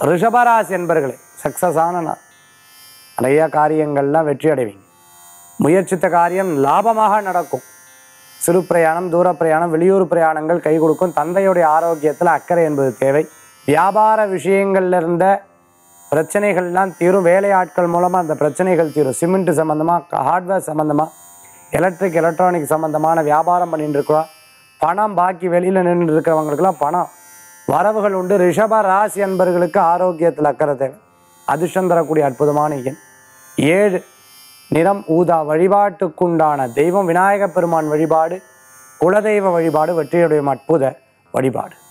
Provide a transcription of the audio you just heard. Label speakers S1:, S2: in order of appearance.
S1: ரிஷபராசி என்பர்களே சக்ஸஸான நாள். நிறைய காரியங்கள்லாம் வெற்றி அடைவீங்க. முயற்சித்த காரியம் லாபமாக நடக்கும். சிறு பிரயாணம், தூர பிரயாணம், வெளியூர் பிரயாணங்கள் கை கொடுக்கும். தந்தையுடைய ஆரோக்கியத்தில் அக்கறை என்பது தேவை. வியாபார விஷயங்கள்ல இருந்த பிரச்சனைகள்லாம் தீரும். வேலையாட்கள் மூலமாக அந்த பிரச்சனைகள் தீரும். சிமெண்ட் சம்மந்தமாக, ஹார்ட்வேர் சம்மந்தமாக, எலக்ட்ரிக் எலக்ட்ரானிக் சம்மந்தமான வியாபாரம் பண்ணிட்டு இருக்கிறோம். பணம் பாக்கி வெளியில் நின்று இருக்கிறவங்களுக்கெல்லாம் பணம் வரவுகள் உண்டு. ரிஷப ராசி அன்பர்களுக்கு ஆரோக்கியத்தில் அக்கறை தேவை. அதிர்ஷ்டம் தரக்கூடிய அற்புதமான எண் 7. நிறம் ஊதா. வழிபாட்டுக்குண்டான தெய்வம் விநாயகப் பெருமான் வழிபாடு, குலதெய்வ வழிபாடு வெற்றியுடைய அற்புத வழிபாடு.